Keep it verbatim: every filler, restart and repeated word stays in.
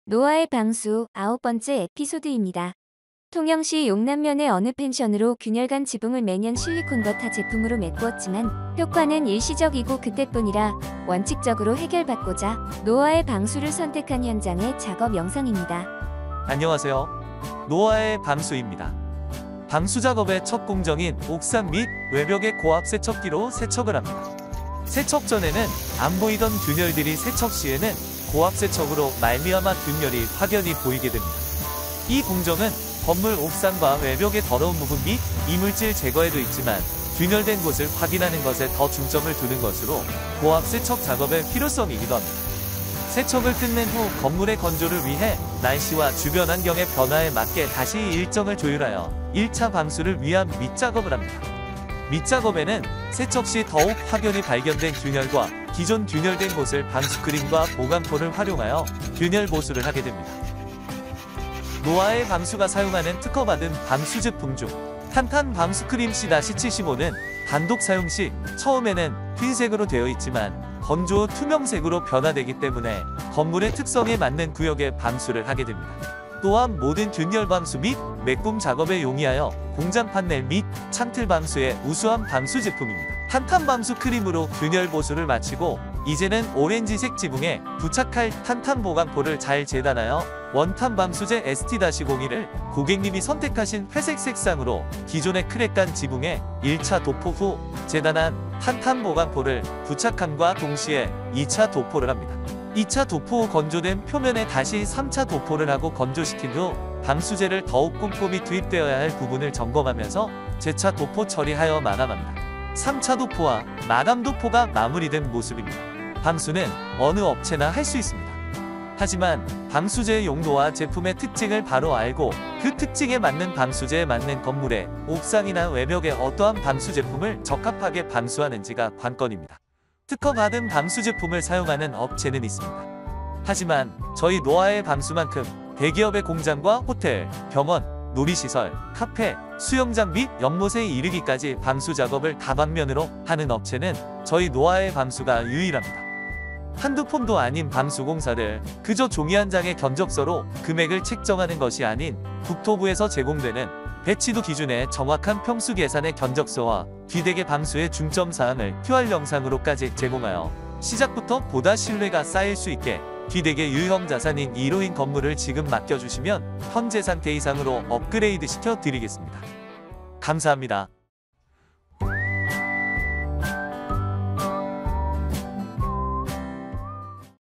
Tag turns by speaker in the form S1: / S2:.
S1: 노아의 방수 아홉 번째 에피소드입니다. 통영시 용남면의 어느 펜션으로 균열간 지붕을 매년 실리콘 버타 제품으로 메꾸었지만 효과는 일시적이고 그때뿐이라 원칙적으로 해결받고자 노아의 방수를 선택한 현장의 작업 영상입니다.
S2: 안녕하세요. 노아의 방수입니다. 방수 작업의 첫 공정인 옥상 및 외벽의 고압 세척기로 세척을 합니다. 세척 전에는 안 보이던 균열들이 세척 시에는 고압 세척으로 말미암아 균열이 확연히 보이게 됩니다. 이 공정은 건물 옥상과 외벽의 더러운 부분 및 이물질 제거에도 있지만 균열된 곳을 확인하는 것에 더 중점을 두는 것으로 고압 세척 작업의 필요성이기도 합니다. 세척을 끝낸 후 건물의 건조를 위해 날씨와 주변 환경의 변화에 맞게 다시 일정을 조율하여 일 차 방수를 위한 밑작업을 합니다. 밑작업에는 세척 시 더욱 확연히 발견된 균열과 기존 균열된 곳을 방수크림과 보강포를 활용하여 균열 보수를 하게 됩니다. 노아의 방수가 사용하는 특허받은 방수 제품 중 탄탄 방수크림 씨 칠십오는 단독 사용 시 처음에는 흰색으로 되어 있지만 건조 후 투명색으로 변화되기 때문에 건물의 특성에 맞는 구역에 방수를 하게 됩니다. 또한 모든 균열 방수 및 메꿈 작업에 용이하여 공장 판넬 및 창틀 방수의 우수한 방수 제품입니다. 탄탄 방수 크림으로 균열 보수를 마치고 이제는 오렌지색 지붕에 부착할 탄탄 보강포를 잘 재단하여 원탄 방수제 에스티 공일을 고객님이 선택하신 회색 색상으로 기존의 크랙간 지붕에 일 차 도포 후 재단한 탄탄 보강포를 부착함과 동시에 이 차 도포를 합니다. 이 차 도포 후 건조된 표면에 다시 삼 차 도포를 하고 건조시킨 후 방수제를 더욱 꼼꼼히 투입되어야 할 부분을 점검하면서 재차 도포 처리하여 마감합니다. 삼 차 도포와 마감 도포가 마무리된 모습입니다. 방수는 어느 업체나 할 수 있습니다. 하지만 방수제의 용도와 제품의 특징을 바로 알고 그 특징에 맞는 방수제에 맞는 건물의 옥상이나 외벽에 어떠한 방수 제품을 적합하게 방수하는지가 관건입니다. 특허받은 방수 제품을 사용하는 업체는 있습니다. 하지만 저희 노아의 방수만큼 대기업의 공장과 호텔, 병원, 놀이시설, 카페, 수영장 및 연못에 이르기까지 방수 작업을 다방면으로 하는 업체는 저희 노아의 방수가 유일합니다. 한두 폰도 아닌 방수공사를 그저 종이 한 장의 견적서로 금액을 책정하는 것이 아닌 국토부에서 제공되는 배치도 기준의 정확한 평수 계산의 견적서와 귀대개 방수의 중점사항을 큐알 영상으로까지 제공하여 시작부터 보다 신뢰가 쌓일 수 있게 귀대개 유형 자산인 일호인 건물을 지금 맡겨주시면 현재 상태 이상으로 업그레이드 시켜 드리겠습니다. 감사합니다.